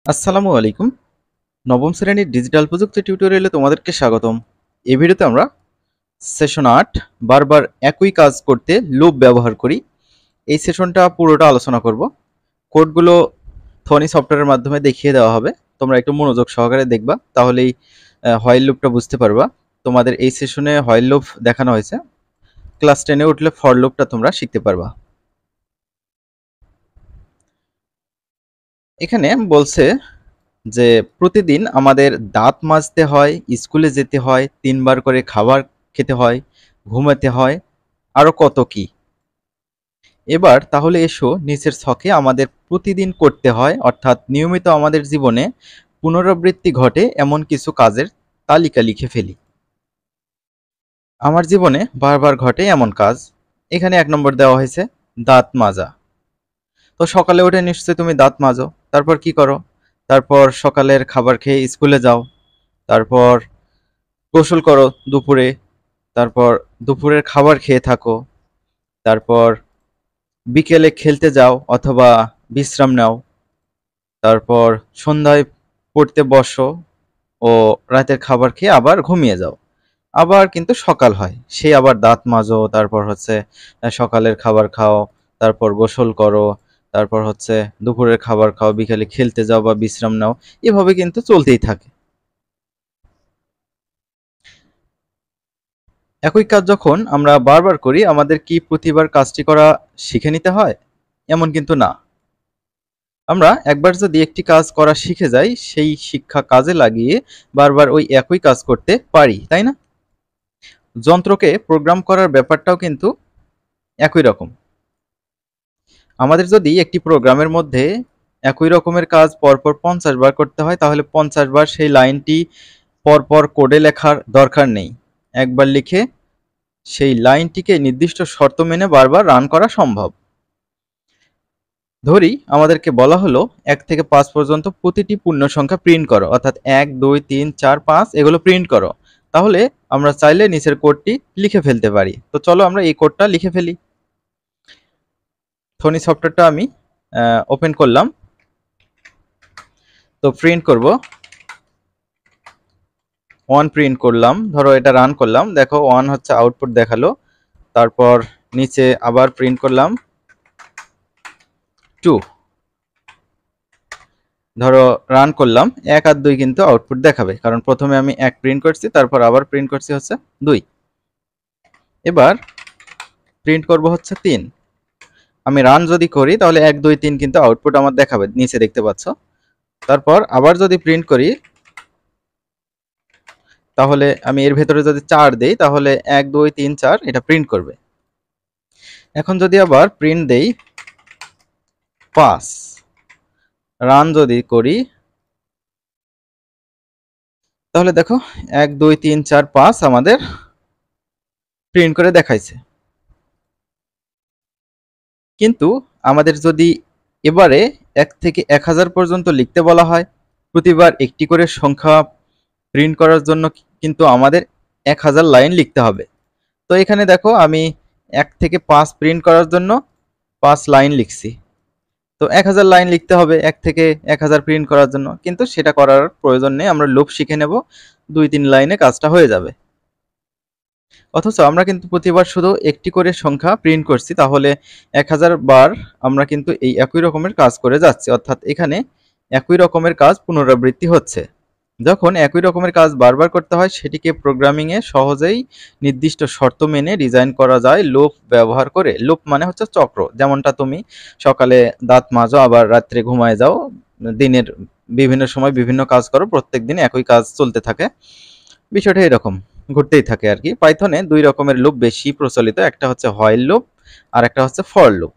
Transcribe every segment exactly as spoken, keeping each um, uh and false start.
আসসালামু আলাইকুম। নবম শ্রেণীর ডিজিটাল প্রযুক্তি টিউটোরিয়ালে তোমাদেরকে স্বাগতম। এই ভিডিওতে আমরা সেশন আট বারবার একই কাজ করতে লুপ ব্যবহার করি এই সেশনটা পুরোটা আলোচনা করব। কোডগুলো থনি সফটওয়্যারের মাধ্যমে দেখিয়ে দেওয়া হবে, তোমরা একটু মনোযোগ সহকারে দেখবা, তাহলেই হোয়াইল লুপটা বুঝতে পারবা। তোমাদের এই সেশনে হোয়াইল লুপ দেখানো হয়েছে, ক্লাস টেনে উঠলে ফর লুপটা তোমরা শিখতে পারবা। এখানে বলছে যে প্রতিদিন আমাদের দাঁত মাজতে হয়, স্কুলে যেতে হয়, তিনবার করে খাবার খেতে হয়, ঘুমাতে হয়, আরো কত কি। এবার তাহলে এসো নিচের ছকে আমাদের প্রতিদিন করতে হয় অর্থাৎ নিয়মিত আমাদের জীবনে পুনরাবৃত্তি ঘটে এমন কিছু কাজের তালিকা লিখে ফেলি। আমার জীবনে বারবার ঘটে এমন কাজ, এখানে এক নম্বর দেওয়া হয়েছে দাঁত মাজা। তো সকালে উঠে নিশ্চয়ই তুমি দাঁত মাজো, তারপর কি করো? তারপর সকালের খাবার খেয়ে স্কুলে যাও, তারপর গোসল করো দুপুরে, তারপর দুপুরের খাবার খেয়ে থাকো, তারপর বিকেলে খেলতে যাও অথবা বিশ্রাম নাও, তারপর সন্ধ্যায় পড়তে বসো ও রাতের খাবার খেয়ে আবার ঘুমিয়ে যাও। আবার কিন্তু সকাল হয়, সেই আবার দাঁত মাজো, তারপর হচ্ছে সকালের খাবার খাও, তারপর গোসল করো, তারপর হচ্ছে দুপুরের খাবার খাও, বিকেলে খেলতে যাও বা বিশ্রাম নাও, এভাবে কিন্তু চলতেই থাকে। একই কাজ যখন আমরা বারবার করি, আমাদের কি প্রতিবার কাজটি করা শিখে নিতে হয়? এমন কিন্তু না। আমরা একবার যদি একটি কাজ করা শিখে যাই, সেই শিক্ষা কাজে লাগিয়ে বারবার ওই একই কাজ করতে পারি, তাই না? যন্ত্রকে প্রোগ্রাম করার ব্যাপারটাও কিন্তু একই রকম। আমাদের যদি একটি প্রোগ্রামের মধ্যে একই রকমের কাজ পরপর পঞ্চাশ বার করতে হয়, তাহলে পঞ্চাশ বার সেই লাইনটি পরপর কোডে লেখার দরকার নেই। একবার লিখে সেই লাইনটিকে নির্দিষ্ট শর্ত মেনে বারবার রান করা সম্ভব। ধরি আমাদেরকে বলা হলো এক থেকে পাঁচ পর্যন্ত প্রতিটি পূর্ণ সংখ্যা প্রিন্ট করো, অর্থাৎ এক দুই তিন চার পাঁচ এগুলো প্রিন্ট করো। তাহলে আমরা চাইলে নিচের কোডটি লিখে ফেলতে পারি। তো চলো আমরা এই কোডটা লিখে ফেলি। থনি সফটওয়্যারটা আমি ওপেন করলাম, তো প্রিন্ট করব ওয়ান, প্রিন্ট করলাম, ধরো এটা রান করলাম, দেখো ওয়ান হচ্ছে আউটপুট দেখালো। তারপর নিচে আবার প্রিন্ট করলাম টু, ধরো রান করলাম, এক আর দুই কিন্তু আউটপুট দেখাবে, কারণ প্রথমে আমি এক প্রিন্ট করছি, তারপর আবার প্রিন্ট করছি হচ্ছে দুই। এবার প্রিন্ট করব হচ্ছে তিন। আমি রান যদি করি তাহলে এক দুই তিন কিন্তু আউটপুট আমার দেখাবে, নিচে দেখতে পাচ্ছ। তারপর আবার যদি প্রিন্ট করি, তাহলে আমি এর ভেতরে যদি চার দেই তাহলে এক দুই তিন চার এটা প্রিন্ট করবে। এখন যদি আবার প্রিন্ট দেই পাঁচ, রান যদি করি, তাহলে দেখো এক দুই তিন চার পাঁচ আমাদের প্রিন্ট করে দেখাইছে। কিন্তু আমাদের যদি এবারে এক থেকে এক হাজার পর্যন্ত লিখতে বলা হয়, প্রতিবার একটি করে সংখ্যা প্রিন্ট করার জন্য কিন্তু আমাদের এক হাজার লাইন লিখতে হবে। তো এখানে দেখো আমি এক থেকে পাঁচ প্রিন্ট করার জন্য পাঁচ লাইন লিখছি। তো এক হাজার লাইন লিখতে হবে এক থেকে এক হাজার প্রিন্ট করার জন্য, কিন্তু সেটা করার প্রয়োজন নেই, আমরা লুপ শিখে নেব, দুই তিন লাইনে কাজটা হয়ে যাবে। অথচ আমরা কিন্তু প্রতিবার শুধু একটি করে সংখ্যা প্রিন্ট করছি, তাহলে এক হাজার বার আমরা কিন্তু এই একই রকমের কাজ করে যাচ্ছি, অর্থাৎ এখানে একই রকমের কাজ পুনরাবৃত্তি হচ্ছে। যখন একই রকমের কাজ বারবার করতে হয়, সেটিকে প্রোগ্রামিংয়ে সহজেই নির্দিষ্ট শর্ত মেনে ডিজাইন করা যায় লুপ ব্যবহার করে। লুপ মানে হচ্ছে চক্র, যেমনটা তুমি সকালে দাঁত মাজো আবার রাত্রে ঘুমায় যাও, দিনের বিভিন্ন সময় বিভিন্ন কাজ করো, প্রত্যেক দিন একই কাজ চলতে থাকে, বিষয়টা এরকম ঘুরতেই থাকে আর কি। পাইথনে দুই রকমের লুপ বেশি প্রচলিত, একটা হচ্ছে হোয়াইল লুপ আর একটা হচ্ছে ফর লুপ।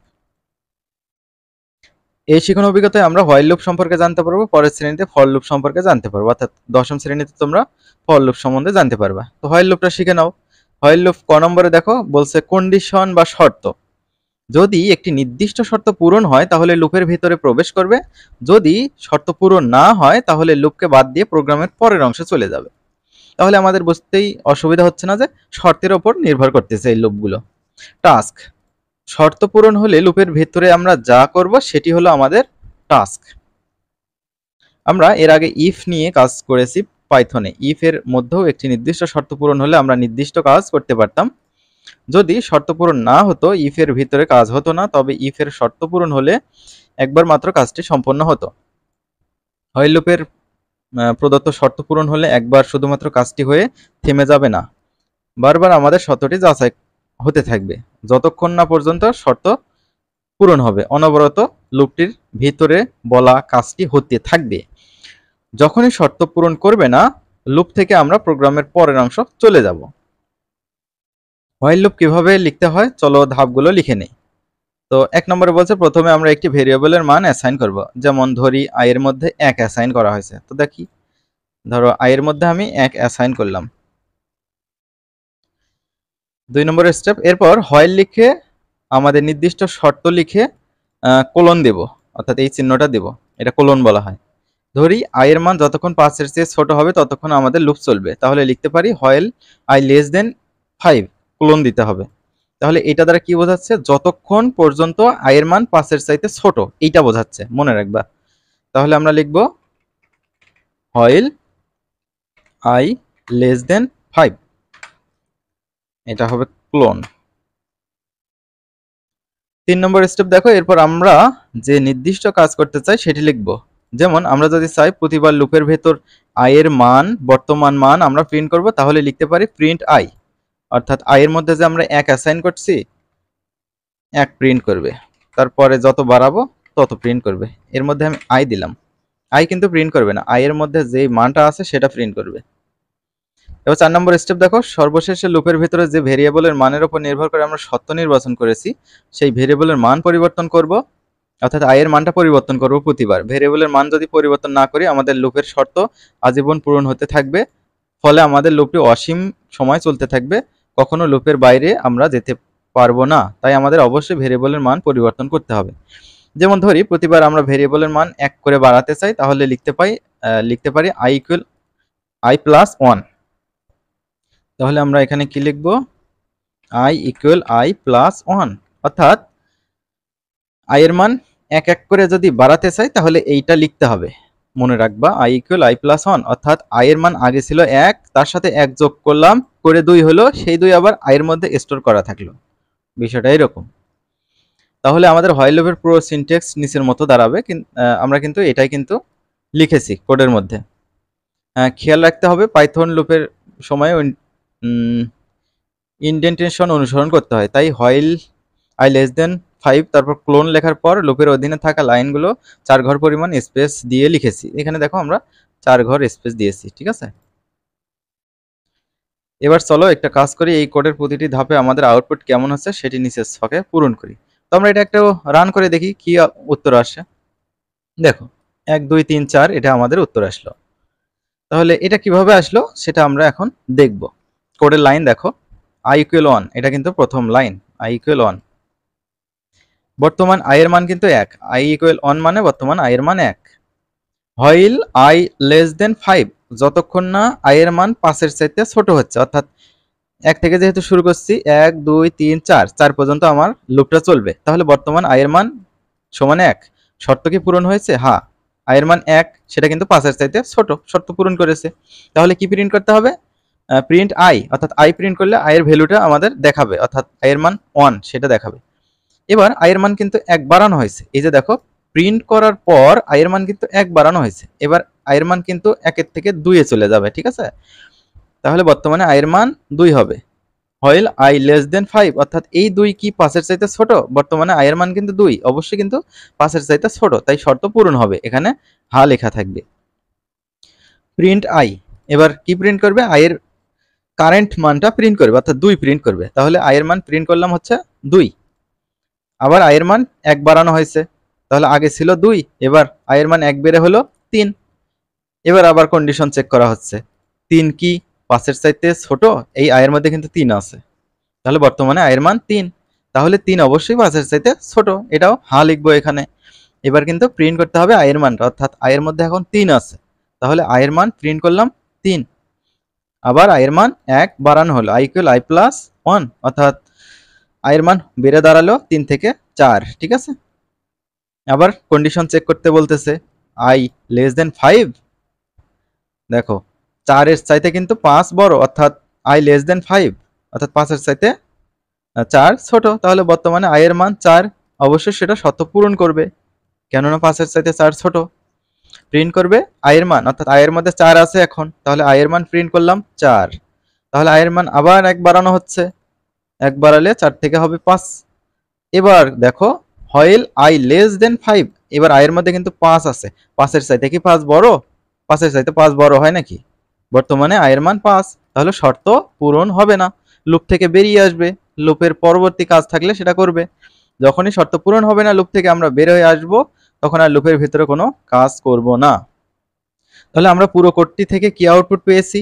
এই শিখন অভিজ্ঞতায় আমরা হোয়াইল লুপ সম্পর্কে জানতে পারবো, পরের শ্রেণীতে ফর লুপ সম্পর্কে জানতে পারবো, অর্থাৎ দশম শ্রেণীতে তোমরা ফর লুপ সম্বন্ধে জানতে পারবা। তো হোয়াইল লুপটা শিখে নাও। হোয়াইল লুপ ক নম্বরে দেখো বলছে কন্ডিশন বা শর্ত। যদি একটি নির্দিষ্ট শর্ত পূরণ হয় তাহলে লুপের ভিতরে প্রবেশ করবে, যদি শর্ত পূরণ না হয় তাহলে লুপকে বাদ দিয়ে প্রোগ্রামের পরের অংশে চলে যাবে। তাহলে আমাদের বুঝতেই অসুবিধা হচ্ছে না যে শর্তের ওপর নির্ভর করতেছে এই লুপগুলো। টাস্ক, শর্ত পূরণ হলে লুপের ভেতরে আমরা যা করব সেটি হলো আমাদের টাস্ক। আমরা এর আগে ইফ নিয়ে কাজ করেছি পাইথনে। ইফ এর মধ্যেও একটি নির্দিষ্ট শর্ত পূরণ হলে আমরা নির্দিষ্ট কাজ করতে পারতাম। যদি শর্ত পূরণ না হতো ইফ এর ভিতরে কাজ হতো না, তবে ইফ এর শর্ত পূরণ হলে একবার মাত্র কাজটি সম্পন্ন হতো। হোয়াইল লুপের প্রদত্ত শর্ত পূরণ হলে একবার শুধুমাত্র কাজটি হয়ে থেমে যাবে না, বারবার আমাদের শর্তটি যাচাই হতে থাকবে যতক্ষণ না পর্যন্ত শর্ত পূরণ হবে। অনবরত লুপটির ভিতরে বলা কাজটি হতে থাকবে। যখনই শর্ত পূরণ করবে না, লুপ থেকে আমরা প্রোগ্রামের পরের অংশ চলে যাব। হোয়াইল লুপ কিভাবে লিখতে হয় চলো ধাপগুলো লিখে নেই। তো এক নম্বরে বলছে প্রথমে আমরা একটি ভেরিয়েবলের মান অ্যাসাইন করব। যেমন ধরি আই এর মধ্যে এক অ্যাসাইন করা হয়েছে। তো দেখি, ধরো আই এর মধ্যে আমি এক অ্যাসাইন করলাম। দুই নম্বরের স্টেপ, এরপর হোয়াইল লিখে আমাদের নির্দিষ্ট শর্ত লিখে কোলন দেব, অর্থাৎ এই চিহ্নটা দেব, এটা কোলন বলা হয়। ধরি আই এর মান যতক্ষণ পাঁচের চেয়ে ছোট হবে ততক্ষণ আমাদের লুপ চলবে। তাহলে লিখতে পারি while I less than five, colon দিতে হবে। তাহলে এটা দ্বারা কি বোঝাচ্ছে? যতক্ষণ পর্যন্ত আই এর মান পাঁচের চাইতে ছোট, এইটা বোঝাচ্ছে, মনে রাখবা। তাহলে আমরা লিখব while I less than five, এটা হবে ক্লোন। তিন নম্বর স্টেপ দেখো, এরপর আমরা যে নির্দিষ্ট কাজ করতে চাই সেটি লিখব। যেমন আমরা যদি চাই প্রতিবার লুপের ভেতর আই এর মান, বর্তমান মান আমরা প্রিন্ট করব, তাহলে লিখতে পারি প্রিন্ট আই, অর্থাৎ আই এর মধ্যে যে আমরা এক অ্যাসাইন করছি, এক প্রিন্ট করবে। তারপরে যত বাড়াবো তত প্রিন্ট করবে। এর মধ্যে আমি আই দিলাম, আই কিন্তু প্রিন্ট করবে না, আই এর মধ্যে যে মানটা আছে সেটা প্রিন্ট করবে। এবার চার নম্বর স্টেপ দেখো, সর্বশেষে লুপের ভিতরে যে ভেরিয়েবলের মানের উপর নির্ভর করে আমরা সত্য নির্বাচন করেছি, সেই ভেরিয়েবলের মান পরিবর্তন করব, অর্থাৎ আই এর মানটা পরিবর্তন করব প্রতিবার। ভেরিয়েবলের মান যদি পরিবর্তন না করি আমাদের লুপের শর্ত আজীবন পূরণ হতে থাকবে, ফলে আমাদের লুপটি অসীম সময় চলতে থাকবে, কখনো লুপের বাইরে আমরা যেতে পারবো না। তাই আমাদের অবশ্যই ভেরিয়েবলের মান পরিবর্তন করতে হবে। যেমন ধরি প্রতিবার আমরা ভেরিয়েবলের মান এক করে বাড়াতে চাই, তাহলে লিখতে পাই লিখতে পারি I equal I plus one. তাহলে আমরা এখানে কি লিখব? I equal I plus one, অর্থাৎ আই এর মান এক এক করে যদি বাড়াতে চাই তাহলে এইটা লিখতে হবে, মনে রাখবা I equal I plus one, অর্থাৎ আই এর মান আগে ছিল এক, তার সাথে এক যোগ করলাম, করে দুই হলো, সেই দুই আবার আই এর মধ্যে স্টোর করা থাকলো, বিষয়টা এরকম। তাহলে আমাদের হোয়াইল লুপের পুরো সিনট্যাক্স নিচের মতো দাঁড়াবে। আমরা কিন্তু এটাই কিন্তু লিখেছি কোডের মধ্যে। খেয়াল রাখতে হবে পাইথন লুপের সময় ইনডেন্টেশন অনুসরণ করতে হয়। তাই while I less than five তারপর ক্লোন লেখার পর লুপের অধীনে থাকা লাইনগুলো চার ঘর পরিমাণ স্পেস দিয়ে লিখেছি। এখানে দেখো আমরা চার ঘর স্পেস দিয়েছি, ঠিক আছে। এবার চলো একটা কাজ করি, এই কোডের প্রতিটি ধাপে আমাদের আউটপুট কেমন হচ্ছে সেটি নিচের ছকে পূরণ করি। তো আমরা এটা একটা রান করে দেখি কি উত্তর আসে। দেখো এক দুই তিন চার, এটা আমাদের উত্তর আসলো। তাহলে এটা কিভাবে আসলো সেটা আমরা এখন দেখব। কোডের লাইন দেখো, আই ইকুয়াল ওয়ান, এটা কিন্তু প্রথম লাইন, আই ইকুয়াল ওয়ান। বর্তমান আই এর মান কিন্তু এক, আই ইকুয়াল ওয়ান মানে বর্তমান আই এর মান এক। While I less than five, যতক্ষণ না আই এর মান পাঁচের চাইতে ছোট হচ্ছে, অর্থাৎ এক থেকে যেহেতু শুরু করছি, এক দুই তিন চার, চার পর্যন্ত আমার লুপটা চলবে। তাহলে বর্তমান আই এর মান সমান এক, শর্ত কি পূরণ হয়েছে? হ্যাঁ, আই এর মান এক, সেটা কিন্তু পাঁচের চাইতে ছোট, শর্ত পূরণ করেছে। তাহলে কি প্রিন্ট করতে হবে? প্রিন্ট আই, অর্থাৎ আই প্রিন্ট করলে আই এর ভ্যালুটা আমাদের দেখাবে, অর্থাৎ আই এর মান ওয়ান সেটা দেখাবে। এবার আই এর মান কিন্তু এক বাড়ানো হয়েছে, এই যে দেখো প্রিন্ট করার পর আই এর মান কিন্তু এক বাড়ানো হয়েছে, এবার আই এর মান কিন্তু একের থেকে দুইয়ে চলে যাবে, ঠিক আছে। তাহলে বর্তমানে আই এর মান দুই হবে। While I less than five, অর্থাৎ এই দুই কি পাঁচের চাইতে ছোট? বর্তমানে আই এর মান কিন্তু দুই, অবশ্যই কিন্তু পাঁচের চাইতে ছোট, তাই শর্ত পূরণ হবে, এখানে হা লেখা থাকবে। প্রিন্ট আই, এবার কি প্রিন্ট করবে? আই এর কারেন্ট মানটা প্রিন্ট করবে, অর্থাৎ দুই প্রিন্ট করবে। তাহলে আই এর মান প্রিন্ট করলাম হচ্ছে দুই, আবার আই এর মান এক বাড়ানো হয়েছে, তাহলে আগে ছিল দুই, এবার আই এর মান এক বেড়ে হলো তিন। এবার আবার কন্ডিশন চেক করা হচ্ছে, তিন কি পাঁচের চাইতে ছোট? এই আই এর মধ্যে কিন্তু তিন আছে, তাহলে বর্তমানে আই এর মান তিন, তাহলে তিন অবশ্যই পাঁচের চাইতে ছোট, এটাও হা লিখবো এখানে। এবার কিন্তু প্রিন্ট করতে হবে আই এর মানটা, অর্থাৎ আই এর মধ্যে এখন তিন আছে, তাহলে আই এর মান প্রিন্ট করলাম তিন, আবার আই এর মান এক বাড়ানো হলো, I equal I plus one, অর্থাৎ আই এর মান বেড়ে দাঁড়ালো তিন থেকে চার, ঠিক আছে। আবার কন্ডিশন চেক করতে বলতেছে, আই লেস দেন ফাইভ, দেখো চারের চাইতে কিন্তু পাঁচ বড়, অর্থাৎ আই লেস দেন ফাইভ, অর্থাৎ পাঁচের চাইতে চার ছোট, তাহলে বর্তমানে আই এর মান চার, অবশ্যই সেটা শর্ত পূরণ করবে, কেননা পাঁচের চাইতে চার ছোট। প্রিন্ট করবে আই এর মান, অর্থাৎ আই এর মধ্যে চার আছে এখন, তাহলে আই এর মান প্রিন্ট করলাম চার, তাহলে আই এর মান আবার এক বাড়ানো হচ্ছে, এক বাড়ালে চার থেকে হবে পাঁচ। এবার দেখো while I less than five, এবার আই এর মধ্যে কিন্তু পাঁচ আছে, পাঁচের চাইতে কি পাঁচ বড়? পাঁচের চাইতে পাঁচ বড় হয় নাকি? বর্তমানে আই এর মান পাঁচ, তাহলে শর্ত পূরণ হবে না, লুপ থেকে বেরিয়ে আসবে, লুপের পরবর্তী কাজ থাকলে সেটা করবে। যখনই শর্ত পূরণ হবে না, লুপ থেকে আমরা বের হয়ে আসব, তখন আর লুপের ভিতরে কোনো কাজ করব না। তাহলে আমরা পুরো কোডটি থেকে কি আউটপুট পেয়েছি?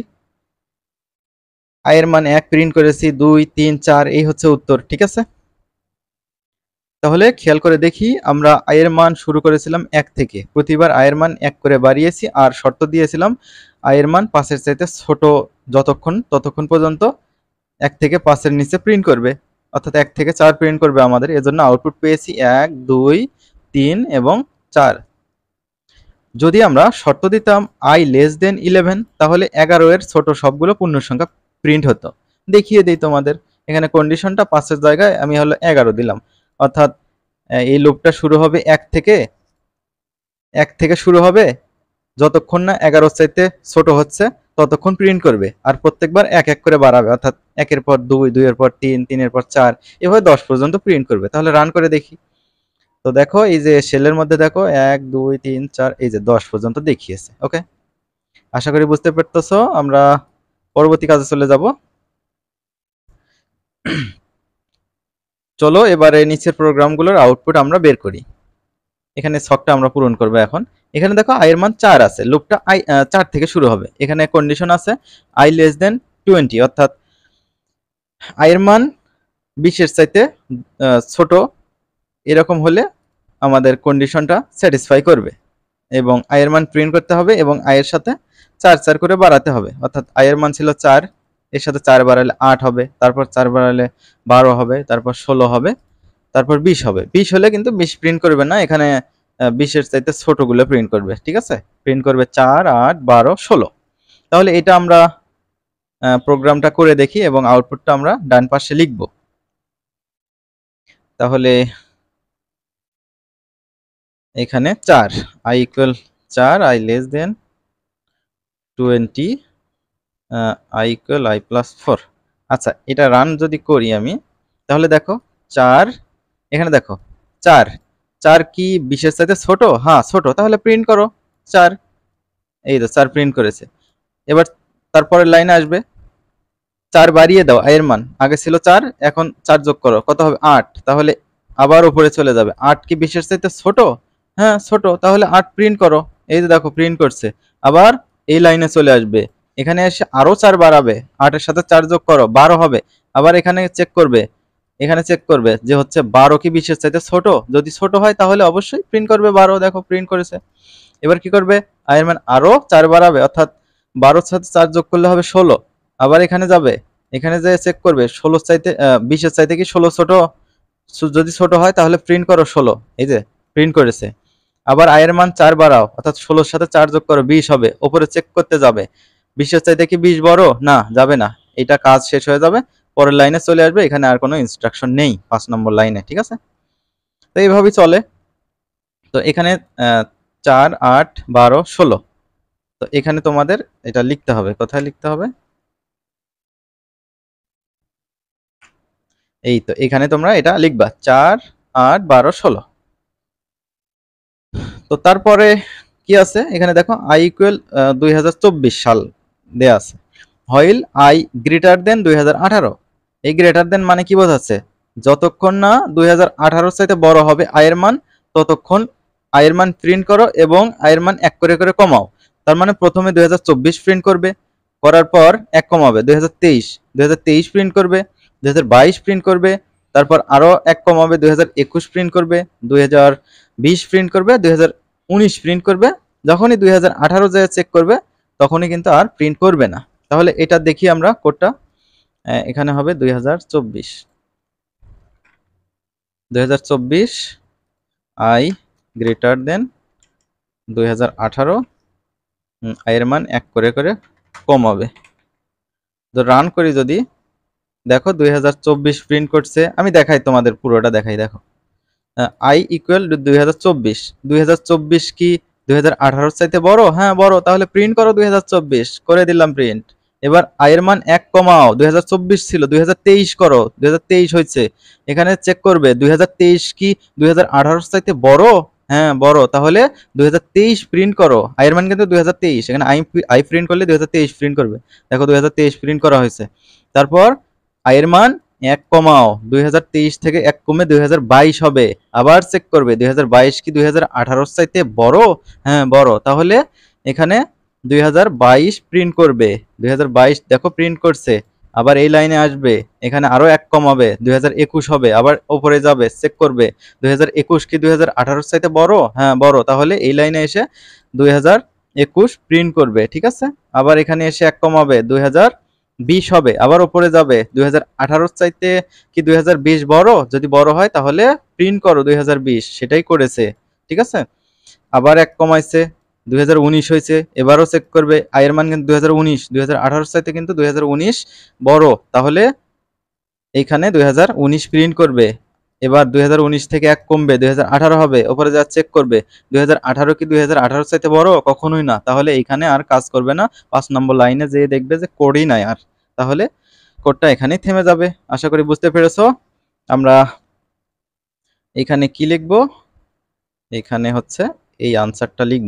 আই এর মান এক প্রিন্ট করেছি, দুই তিন চার, এই হচ্ছে উত্তর, ঠিক আছে। তাহলে খেয়াল করে দেখি, আমরা আই এর মান শুরু করেছিলাম এক থেকে, প্রতিবার আই এর মান এক করে বাড়িয়েছি, আর শর্ত দিয়েছিলাম আই এর মান পাঁচের চাইতে ছোট যতক্ষণ ততক্ষণ পর্যন্ত এক থেকে পাঁচের নিচে প্রিন্ট করবে, অর্থাৎ এক থেকে চার প্রিন্ট করবে আমাদের, এজন্য আউটপুট পেয়েছি এক দুই তিন এবং চার। যদি আমরা শর্ত দিতাম আই লেস দেন ইলেভেন, তাহলে এগারো এর ছোট সবগুলো পূর্ণ সংখ্যা প্রিন্ট হতো। দেখিয়ে দিই তোমাদের, এখানে কন্ডিশনটা পাঁচের জায়গায় আমি হলো এগারো দিলাম, অর্থাৎ এই লুপটা শুরু হবে এক থেকে, এক থেকে শুরু হবে, যতক্ষণ না এগারো চাইতে ছোট হচ্ছে ততক্ষণ প্রিন্ট করবে, আর প্রত্যেকবার এক এক করে বাড়াবে, অর্থাৎ একের পর দুই, দুইয়ের পর তিন, তিনের পর চার, এভাবে দশ পর্যন্ত প্রিন্ট করবে। তাহলে রান করে দেখি। তো দেখো এই যে শেলের মধ্যে দেখো এক দুই তিন চার, এই যে দশ পর্যন্ত দেখিয়েছে। ওকে, আশা করি বুঝতে পারতেছো। আমরা পরবর্তী কাজে চলে যাব। চলো এবারে নিচের প্রোগ্রামগুলোর আউটপুট আমরা বের করি। এখানে ছকটা আমরা পূরণ করব এখন। এখানে দেখো আই এর মান চার আছে, লুপটা আই চার থেকে শুরু হবে। এখানে কন্ডিশন আছে আই লেস দেন টোয়েন্টি, অর্থাৎ আই এর মান বিশের চাইতে ছোট, এরকম হলে আমাদের কন্ডিশনটা স্যাটিসফাই করবে, এবং আই এর মান প্রিন্ট করতে হবে, এবং আই এর সাথে চার চার করে বাড়াতে হবে, অর্থাৎ আই এর মান ছিল চার, এর সাথে চার বাড়ালে আট হবে, তারপর চার বাড়ালে বারো হবে, তারপর ষোলো হবে, তারপর বিশ হবে। বিশ হলে কিন্তু বিশ প্রিন্ট করবে না, এখানে বিশের চাইতে ছোটগুলো প্রিন্ট করবে, ঠিক আছে। প্রিন্ট করবে চার, আট, বারো, ষোলো। তাহলে এটা আমরা প্রোগ্রামটা করে দেখি এবং আউটপুটটা আমরা ডান পাশে লিখব। তাহলে এখানে চার, আই ইকুয়াল চার, I less than twenty, I equal I plus four. আচ্ছা, এটা রান যদি করি আমি, তাহলে দেখো চার, এখানে দেখো চার, চার কি বিশের চাইতে ছোট? হ্যাঁ ছোট, তাহলে প্রিন্ট করো চার, এই তো চার প্রিন্ট করেছে। এবার তারপরের লাইনে আসবে, চার বাড়িয়ে দাও, আই এর মান আগে ছিল চার, এখন চার যোগ করো, কত হবে? আট, তাহলে আবার উপরে চলে যাবে। আট কি বিশের চাইতে ছোট? হ্যাঁ ছোট, তাহলে আট প্রিন্ট করো, এই যে দেখো প্রিন্ট করছে। আবার এই লাইনে চলে আসবে, এখানে এসে আরো চার বাড়াবে, আটের সাথে চার যোগ করো, বারো হবে। আবার এখানে চেক করবে, এখানে চেক করবে যে হচ্ছে বারো কি বিশের চাইতে ছোট, যদি ছোট হয় তাহলে অবশ্যই প্রিন্ট করবে বারো, দেখো প্রিন্ট করেছে। এবার কি করবে? আই এর মান আরো চার বাড়াবে, অর্থাৎ বারোর সাথে চার যোগ করলে হবে ষোলো। আবার এখানে যাবে, এখানে যে চেক করবে ষোলোর চাইতে বিশের চাইতে কি ষোলো ছোট, যদি ছোট হয় তাহলে প্রিন্ট করো ষোলো, এই যে প্রিন্ট করেছে। আবার আই এর মান চার বাড়াও, অর্থাৎ ষোলোর সাথে চার যোগ করো, বিশ হবে। ওপরে চেক করতে যাবে, বিশের চাইতে কি বিশ বড়? না, যাবে না, এটা কাজ শেষ হয়ে যাবে, পরের লাইনে চলে আসবে। এখানে আর কোনো ইনস্ট্রাকশন নেই পাঁচ নম্বর লাইনে, ঠিক আছে। তো এইভাবেই চলে। তো এখানে চার, আট, বারো, ষোলো। তো এখানে তোমাদের এটা লিখতে হবে, কোথায় লিখতে হবে? এই তো এখানে তোমরা এটা লিখবা, চার, আট, বারো, ষোলো। তো তারপরে কি আছে এখানে দেখো, আই ইকুয়াল দুই হাজার চব্বিশ সাল দেয়া আছে। হোয়াইল আই গ্রেটার দেন দুই হাজার আঠারো, এই গ্রেটার দেন মানে কি বোঝাচ্ছে? যতক্ষণ না দুই হাজার আঠারোর চাইতে বড় হবে আয়ের মান, ততক্ষণ আয়ের মান প্রিন্ট করো এবং আয়ের মান এক করে করে কমাও। তার মানে প্রথমে দুই হাজার চব্বিশ প্রিন্ট করবে, করার পর এক কমাবে, দুই হাজার তেইশ, দুই হাজার তেইশ প্রিন্ট করবে, দুই হাজার বাইশ প্রিন্ট করবে, তারপর আরো এক কমাবে, দুই হাজার একুশ প্রিন্ট করবে, দুই হাজার বিশ প্রিন্ট করবে, দুই হাজার উনিশ প্রিন্ট করবে। যখনই দুই হাজার আঠারো যায় চেক করবে, তখনই কিন্তু আর প্রিন্ট করবে না। তাহলে এটা দেখি আমরা কোডটা, এখানে হবে দুই হাজার চব্বিশ, দুই হাজার চব্বিশ আই গ্রেটার দেন দুই হাজার আঠারো আয়ের মান এক করে করে কমাবে। তো রান করি যদি, দেখো দুই হাজার চব্বিশ প্রিন্ট করছে। আমি দেখাই তোমাদের পুরোটা দেখাই। দেখো আই ইকুয়াল দুই হাজার চব্বিশ, দুই হাজার চব্বিশ কি দুই হাজার আঠারোর চাইতে বড়? হ্যাঁ বড়, তাহলে প্রিন্ট করো দুই হাজার চব্বিশ, করে দিলাম প্রিন্ট। এবার আয়ের মান এক কমাও, দুই হাজার চব্বিশ ছিল দুই হাজার তেইশ করো, দুই হাজার তেইশ হয়েছে, এখানে চেক করবে দুই হাজার তেইশ কি দুই হাজার আঠারোর চাইতে বড়? হ্যাঁ বড়, তাহলে দুই হাজার তেইশ প্রিন্ট করো। আয়ের মান কিন্তু দুই হাজার তেইশ, এখানে আই আই প্রিন্ট করলে দুই হাজার তেইশ প্রিন্ট করবে। দেখো দুই হাজার তেইশ প্রিন্ট করা হয়েছে। তারপর আয়ের মান এক কমাও, দুই হাজার তেইশ থেকে এক কমে দুই হাজার বাইশ হবে, আবার চেক করবে দুই হাজার বাইশ কি দুই হাজার আঠারোর চাইতে বড়? হ্যাঁ বড়, তাহলে এখানে দুই হাজার বাইশ প্রিন্ট করবে। দুই হাজার বাইশ দেখো প্রিন্ট করছে, আবার এই লাইনে আসবে, এখানে আরো এক কমাবে, দুই হাজার একুশ হবে, আবার উপরে যাবে, চেক করবে দুই হাজার একুশ কি দুই হাজার আঠারোর চাইতে বড়? হ্যাঁ বড়, তাহলে এই লাইনে এসে দুই হাজার একুশ প্রিন্ট করবে। ঠিক আছে, আবার এখানে এসে এক কমাবে, দুই হাজার বিশ হবে, আবার উপরে যাবে, দুই হাজার আঠারোর চাইতে কি দুই হাজার বিশ বড়? যদি বড় হয় তাহলে প্রিন্ট করো দুই হাজার বিশ, সেটাই করেছে। ঠিক আছে, আবার এক কমাইছে, দুই হাজার উনিশ হয়েছে, এবারও চেক করবে, আয়ের মান কিন্তু দুই হাজার উনিশ, দুই হাজার আঠারোর চাইতে কিন্তু দুই হাজার উনিশ বড়, তাহলে এইখানে দুই হাজার উনিশ প্রিন্ট করবে। এবার দুই হাজার উনিশ থেকে এক কমবে, দুই হাজার আঠারো হবে, উপরে যা চেক করবে দুই হাজার আঠারো কি দুই হাজার আঠারোর চাইতে বড়? কখনোই না, তাহলে এইখানে আর কাজ করবে না, পাঁচ নম্বর লাইনে যেয়ে দেখবে যে কোডই নাই আর, তাহলে কোডটা এখানেই থেমে যাবে। আশা করি বুঝতে পেরেছো। আমরা এখানে কি লিখব? এখানে হচ্ছে এই আনসারটা লিখব।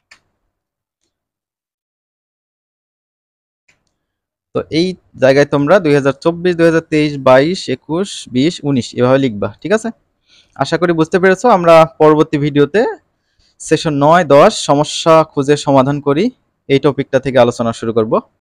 তো এই জায়গায় তোমরা দুই হাজার চব্বিশ, দুই হাজার তেইশ, বাইশ, একুশ, বিশ, উনিশ এভাবে লিখবা। ঠিক আছে, আশা করি বুঝতে পেরেছো। আমরা পরবর্তী ভিডিওতে সেশন নয়, দশ সমস্যা খুঁজে সমাধান করি এই টপিকটা থেকে আলোচনা শুরু করব।